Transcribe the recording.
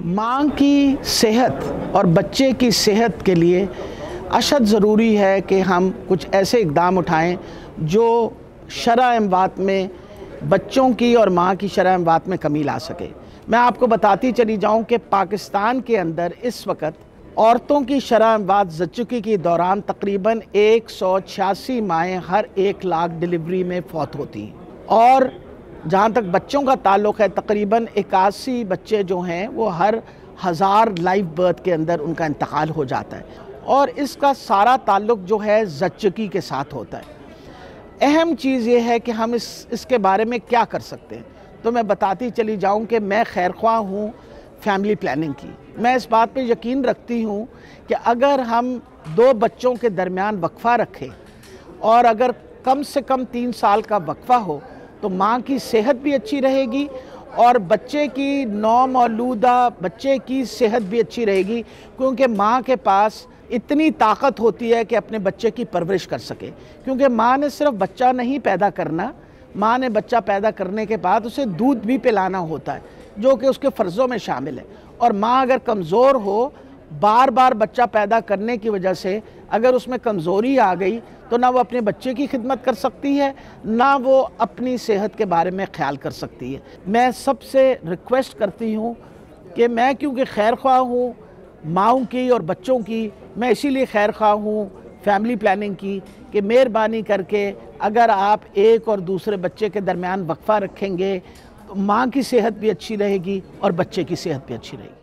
माँ की सेहत और बच्चे की सेहत के लिए अशद ज़रूरी है कि हम कुछ ऐसे इक़दाम उठाएं जो शरह-ए-अमवात में बच्चों की और माँ की शरह-ए-अमवात में कमी ला सके। मैं आपको बताती चली जाऊं कि पाकिस्तान के अंदर इस वक्त औरतों की शरह-ए-अमवात ज़च्चगी के दौरान तकरीबन 186 माएँ हर 1 लाख डिलीवरी में फौत होती हैं, और जहाँ तक बच्चों का ताल्लुक़ है तकरीबन 81 बच्चे जो हैं वो हर 1000 लाइव बर्थ के अंदर उनका इंतकाल हो जाता है, और इसका सारा ताल्लुक़ जो है ज़च्चगी के साथ होता है। अहम चीज़ ये है कि हम इसके बारे में क्या कर सकते हैं। तो मैं बताती चली जाऊं कि मैं खैरख्वाह हूँ फैमिली प्लानिंग की। मैं इस बात पे यकीन रखती हूँ कि अगर हम 2 बच्चों के दरमियान वक्फ़ा रखें और अगर कम से कम 3 साल का वक्फ़ा हो तो माँ की सेहत भी अच्छी रहेगी और बच्चे की नौमौलूदा बच्चे की सेहत भी अच्छी रहेगी, क्योंकि माँ के पास इतनी ताकत होती है कि अपने बच्चे की परवरिश कर सके। क्योंकि माँ ने सिर्फ बच्चा नहीं पैदा करना, माँ ने बच्चा पैदा करने के बाद उसे दूध भी पिलाना होता है, जो कि उसके फ़र्ज़ों में शामिल है। और माँ अगर कमज़ोर हो, बार बार बच्चा पैदा करने की वजह से अगर उसमें कमज़ोरी आ गई तो ना वो अपने बच्चे की खिदमत कर सकती है, ना वो अपनी सेहत के बारे में ख्याल कर सकती है। मैं सबसे रिक्वेस्ट करती हूँ कि मैं क्योंकि खैरख्वाह हूँ माँओं की और बच्चों की, मैं इसीलिए खैरख्वाह हूँ फैमिली प्लानिंग की कि मेहरबानी करके अगर आप एक और दूसरे बच्चे के दरमियान वक्फ़ा रखेंगे तो माँ की सेहत भी अच्छी रहेगी और बच्चे की सेहत भी अच्छी रहेगी।